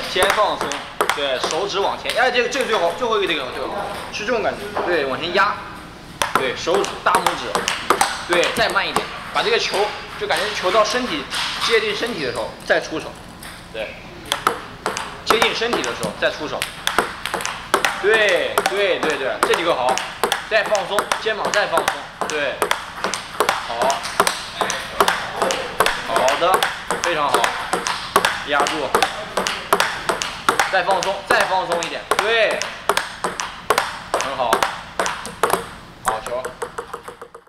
先放松，对，手指往前，哎，这个最好，最后一个这个是这种感觉，对，往前压，对，手指大拇指，对，再慢一点，把这个球就感觉球到身体接近身体的时候再出手，对，接近身体的时候再出手，对，这几个好，再放松，肩膀再放松，对，好，好的，非常好，压住。 再放松，再放松一点，对，很好。